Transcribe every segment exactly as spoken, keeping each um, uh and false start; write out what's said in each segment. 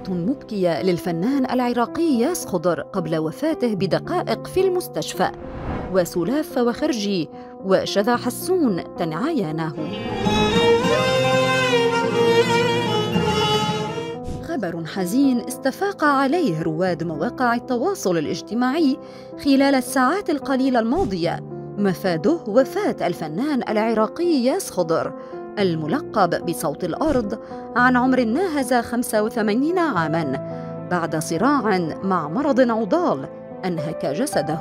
وقعة مبكية للفنان العراقي ياس خضر قبل وفاته بدقائق في المستشفى، وسلاف فواخرجي وشذى حسون تنعيانه. خبر حزين استفاق عليه رواد مواقع التواصل الاجتماعي خلال الساعات القليلة الماضية، مفاده وفاة الفنان العراقي ياس خضر الملقب بصوت الأرض عن عمر ناهز خمسة وثمانين عاماً بعد صراع مع مرض عضال أنهك جسده.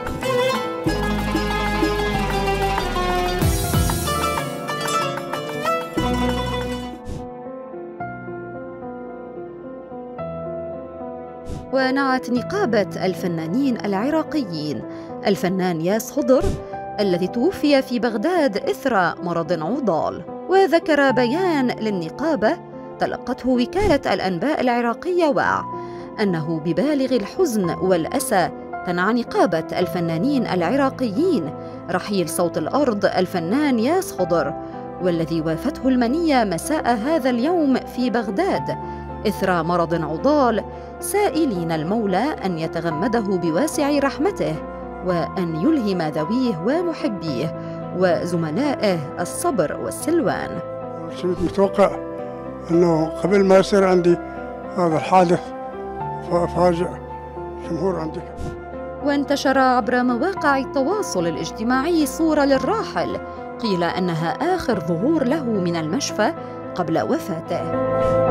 ونعت نقابة الفنانين العراقيين الفنان ياس خضر الذي توفي في بغداد إثر مرض عضال. وذكر بيان للنقابة تلقته وكالة الأنباء العراقية واع أنه ببالغ الحزن والأسى تنعى نقابة الفنانين العراقيين رحيل صوت الأرض الفنان ياس خضر، والذي وافته المنية مساء هذا اليوم في بغداد إثر مرض عضال، سائلين المولى أن يتغمده بواسع رحمته وأن يلهم ذويه ومحبيه وزملائه الصبر والسلوان. كنت متوقع أنه قبل ما يصير عندي هذا الحادث فأفاجئ الجمهور عندي. وانتشر عبر مواقع التواصل الاجتماعي صورة للراحل قيل أنها آخر ظهور له من المشفى قبل وفاته.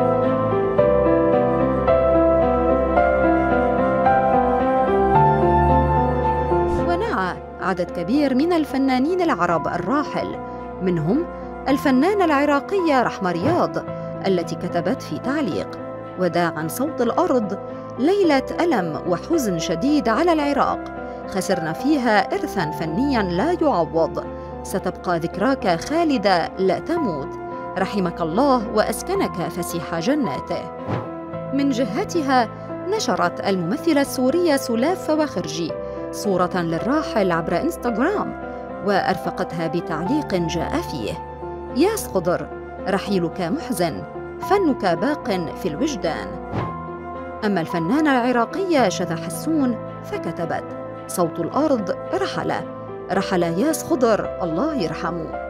عدد كبير من الفنانين العرب الراحل، منهم الفنانة العراقية رحمة رياض التي كتبت في تعليق: وداعاً صوت الأرض، ليلة ألم وحزن شديد على العراق، خسرنا فيها إرثاً فنياً لا يعوض، ستبقى ذكراك خالدة لا تموت، رحمك الله وأسكنك فسيح جناته. من جهتها نشرت الممثلة السورية سلاف فواخرجي صورة للراحل عبر إنستغرام وأرفقتها بتعليق جاء فيه: ياس خضر، رحيلك محزن، فنك باق في الوجدان. أما الفنانة العراقية شذى حسون فكتبت: صوت الأرض رحل، رحل ياس خضر الله يرحمه.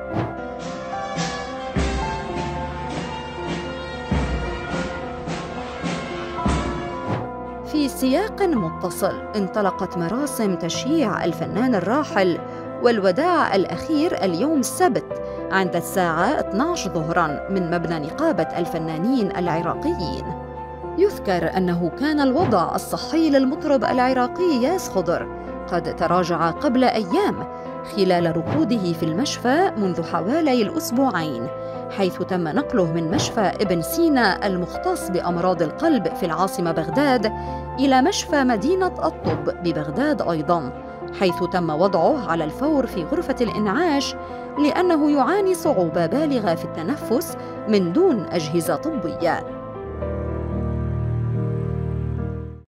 في سياق متصل انطلقت مراسم تشييع الفنان الراحل والوداع الأخير اليوم السبت عند الساعة اثنتي عشرة ظهراً من مبنى نقابة الفنانين العراقيين. يذكر أنه كان الوضع الصحي للمطرب العراقي ياس خضر قد تراجع قبل أيام خلال ركوده في المشفى منذ حوالي الأسبوعين، حيث تم نقله من مشفى ابن سينا المختص بأمراض القلب في العاصمة بغداد إلى مشفى مدينة الطب ببغداد أيضاً، حيث تم وضعه على الفور في غرفة الإنعاش لأنه يعاني صعوبة بالغة في التنفس من دون أجهزة طبية.